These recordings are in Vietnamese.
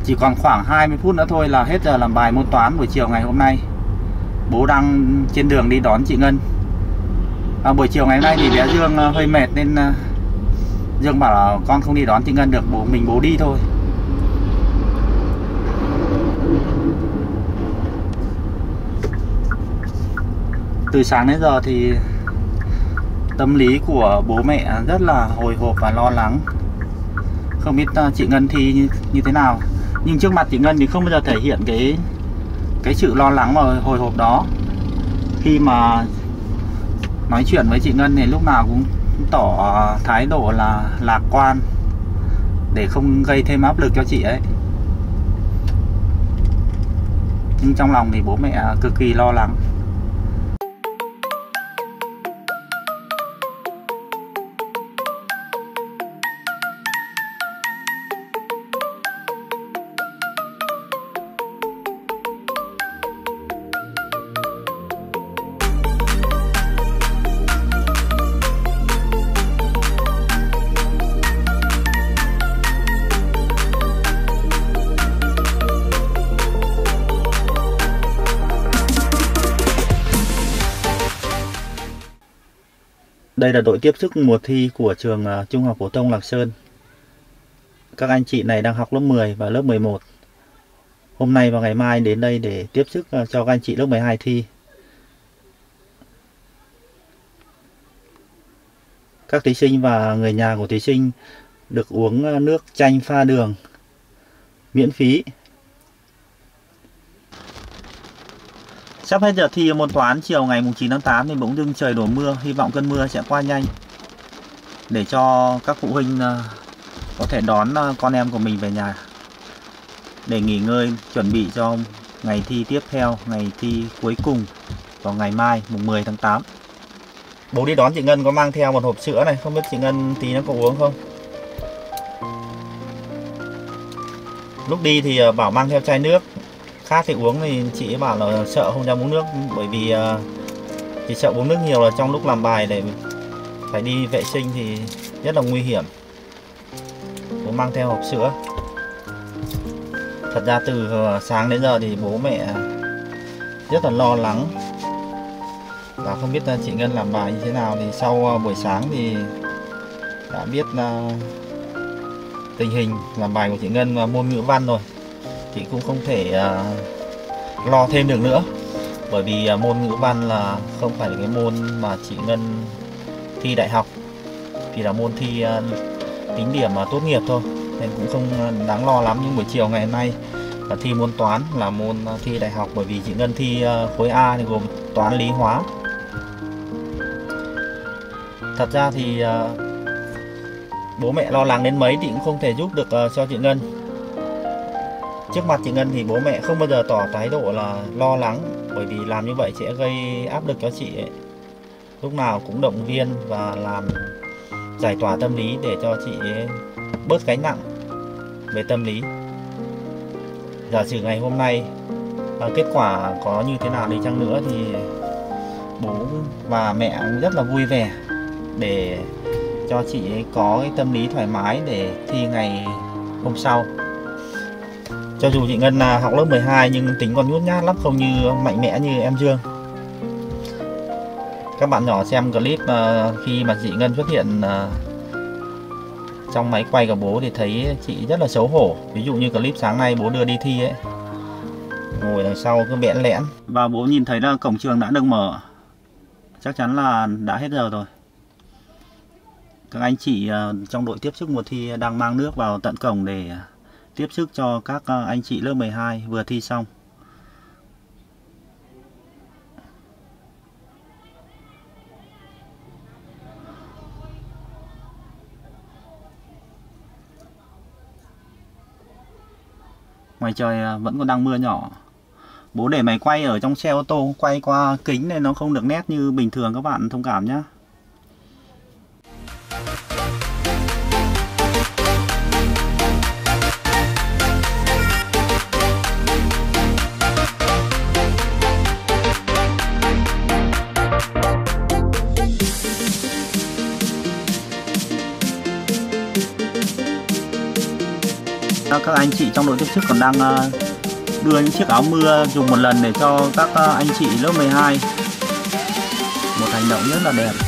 Chỉ còn khoảng 20 phút nữa thôi là hết giờ làm bài môn toán buổi chiều ngày hôm nay. Bố đang trên đường đi đón chị Ngân. Buổi chiều ngày hôm nay thì bé Dương hơi mệt nên Dương bảo là con không đi đón chị Ngân được, bố đi thôi. Từ sáng đến giờ thì tâm lý của bố mẹ rất là hồi hộp và lo lắng. Không biết chị Ngân thi như thế nào. Nhưng trước mặt chị Ngân thì không bao giờ thể hiện cái sự lo lắng và hồi hộp đó. Khi mà nói chuyện với chị Ngân thì lúc nào cũng tỏ thái độ là lạc quan để không gây thêm áp lực cho chị ấy. Nhưng trong lòng thì bố mẹ cực kỳ lo lắng. Đây là đội tiếp sức mùa thi của trường Trung học phổ thông Lạc Sơn. Các anh chị này đang học lớp 10 và lớp 11. Hôm nay và ngày mai đến đây để tiếp sức cho các anh chị lớp 12 thi. Các thí sinh và người nhà của thí sinh được uống nước chanh pha đường miễn phí. Sắp hết giờ thi môn toán chiều ngày 9 tháng 8 thì bỗng dưng trời đổ mưa. Hy vọng cơn mưa sẽ qua nhanh để cho các phụ huynh có thể đón con em của mình về nhà để nghỉ ngơi, chuẩn bị cho ngày thi tiếp theo, ngày thi cuối cùng vào ngày mai mùng 10 tháng 8. Bố đi đón chị Ngân có mang theo một hộp sữa này, không biết chị Ngân tí nó có uống không? Lúc đi thì bảo mang theo chai nước. Khác thì uống thì chị bảo là sợ không dám uống nước, bởi vì chị sợ uống nước nhiều là trong lúc làm bài để phải đi vệ sinh thì rất là nguy hiểm. Bố mang theo hộp sữa. Thật ra từ sáng đến giờ thì bố mẹ rất là lo lắng và không biết chị Ngân làm bài như thế nào. Thì sau buổi sáng thì đã biết tình hình làm bài của chị Ngân môn ngữ văn rồi. Chị cũng không thể lo thêm được nữa, bởi vì môn ngữ văn là không phải là cái môn mà chị Ngân thi đại học, thì là môn thi tính điểm tốt nghiệp thôi, nên cũng không đáng lo lắm. Nhưng buổi chiều ngày hôm nay là thi môn toán, là môn thi đại học, bởi vì chị Ngân thi khối A thì gồm toán, lý, hóa. Thật ra thì bố mẹ lo lắng đến mấy thì cũng không thể giúp được cho chị Ngân. Trước mặt chị Ngân thì bố mẹ không bao giờ tỏ thái độ là lo lắng, bởi vì làm như vậy sẽ gây áp lực cho chị ấy. Lúc nào cũng động viên và làm giải tỏa tâm lý để cho chị ấy bớt gánh nặng về tâm lý. Giả sử ngày hôm nay kết quả có như thế nào đi chăng nữa thì bố và mẹ cũng rất là vui vẻ để cho chị ấy có cái tâm lý thoải mái để thi ngày hôm sau. Cho dù chị Ngân học lớp 12 nhưng tính còn nhút nhát lắm, không như mạnh mẽ như em Dương. Các bạn nhỏ xem clip khi mà chị Ngân xuất hiện trong máy quay của bố thì thấy chị rất là xấu hổ. Ví dụ như clip sáng nay bố đưa đi thi ấy, ngồi đằng sau cứ bẽn lẽn. Và bố nhìn thấy là cổng trường đã được mở. Chắc chắn là đã hết giờ rồi. Các anh chị trong đội tiếp sức mùa thi đang mang nước vào tận cổng để tiếp sức cho các anh chị lớp 12 vừa thi xong. Ngoài trời vẫn còn đang mưa nhỏ. Bố để máy quay ở trong xe ô tô, quay qua kính nên nó không được nét như bình thường, các bạn thông cảm nhé. Các anh chị trong đội tiếp sức còn đang đưa những chiếc áo mưa dùng một lần để cho các anh chị lớp 12. Một hành động rất là đẹp.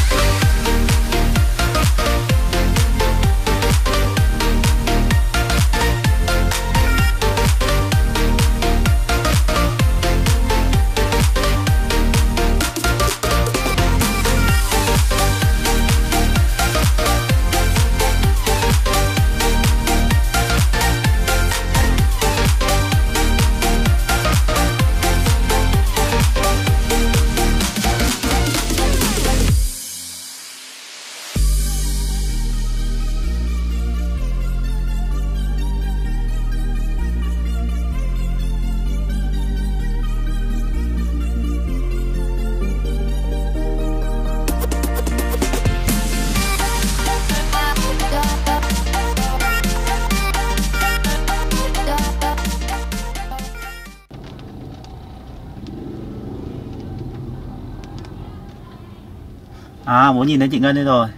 À, bố nhìn thấy chị Ngân đây rồi.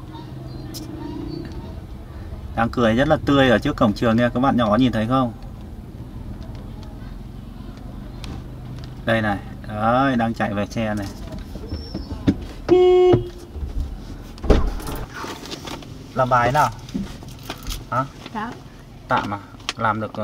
Đang cười rất là tươi ở trước cổng trường nha, các bạn nhỏ có nhìn thấy không? Đây này, đấy, đang chạy về xe này. Làm bài nào? Hả? Dạ. Tạm à? Làm được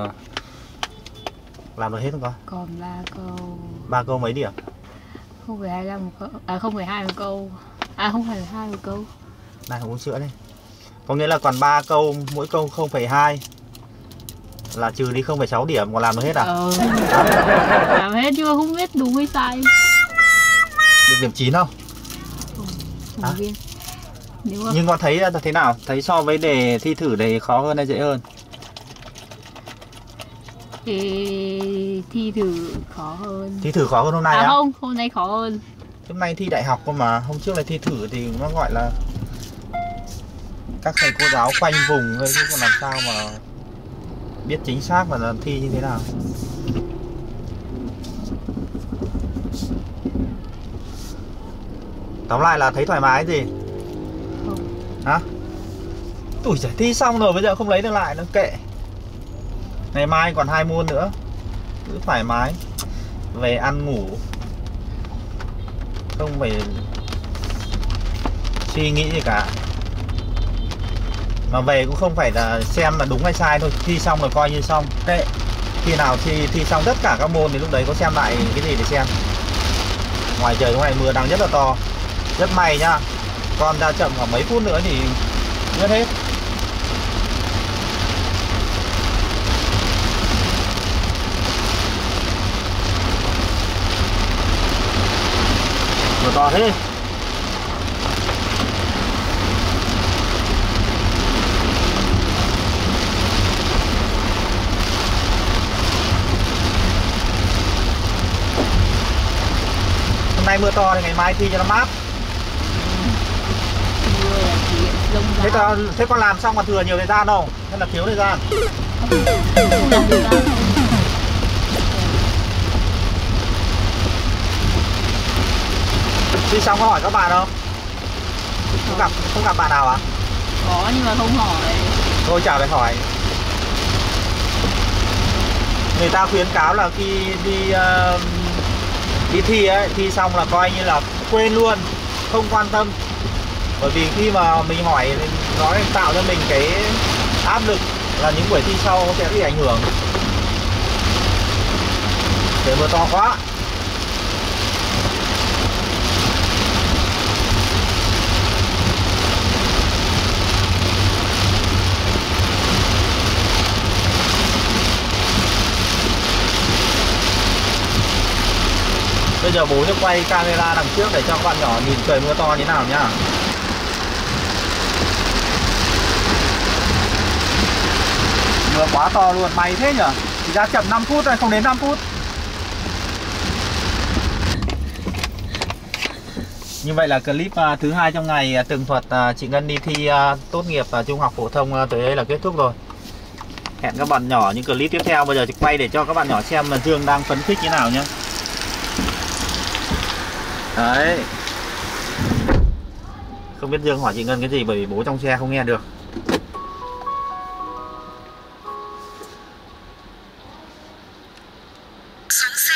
hết không con? Còn 3 câu. 3 câu mấy điểm? 0,25 một câu. À 0,2 một câu. À 0,2 một câu. Này, uống sữa đi. Có nghĩa là còn 3 câu, mỗi câu 0,2 là trừ đi 0,6 điểm, còn làm được hết à? Làm hết chứ không biết đúng hay sai. Được điểm 9 không? Không biết. Nhưng con thấy thế nào? Thấy so với đề thi thử đề khó hơn hay dễ hơn? Thì thi thử khó hơn. Thi thử khó hơn hôm nay á? Không, hôm nay khó hơn. Hôm nay thi đại học cơ mà, hôm trước là thi thử thì nó gọi là các thầy cô giáo khoanh vùng thôi, chứ còn làm sao mà biết chính xác là thi như thế nào. Tóm lại là thấy thoải mái gì? Không. Hả? Ui giời, thi xong rồi bây giờ không lấy được lại nữa, kệ. Ngày mai còn 2 môn nữa, cứ thoải mái về ăn ngủ, không phải suy nghĩ gì cả. Mà về cũng không phải là xem là đúng hay sai thôi, thi xong rồi coi như xong, kệ. Khi nào thi xong tất cả các môn thì lúc đấy có xem lại cái gì để xem. Ngoài trời hôm nay mưa đang rất là to. Rất may nhá, con ra chậm khoảng mấy phút nữa thì ướt hết. Mưa to thế. Hôm nay mưa to thì ngày mai thi cho nó mát. Mưa là chỉ lông ra. Thế con làm xong còn thừa nhiều thời gian không? Hay là thiếu thời gian? Không làm thời gian không. Thi xong có hỏi các bạn không? Không gặp bạn nào à? Có nhưng mà không hỏi. Thôi chả phải hỏi. Người ta khuyến cáo là khi đi thi ấy, thi xong là coi như là quên luôn, không quan tâm. Bởi vì khi mà mình hỏi nó tạo cho mình cái áp lực là những buổi thi sau sẽ bị ảnh hưởng. Trời mưa to quá. Bây giờ bố sẽ quay camera đằng trước để cho các bạn nhỏ nhìn trời mưa to như nào nhá. Mưa quá to luôn, may thế nhở. Chỉ ra chậm 5 phút thôi, không đến 5 phút. Như vậy là clip thứ 2 trong ngày tường thuật chị Ngân đi thi tốt nghiệp trung học phổ thông tới đây là kết thúc rồi. Hẹn các bạn nhỏ những clip tiếp theo. Bây giờ chị quay để cho các bạn nhỏ xem là Dương đang phấn khích như nào nhé. Đấy. Không biết Dương hỏi chị Ngân cái gì bởi vì bố trong xe không nghe được. Sẵn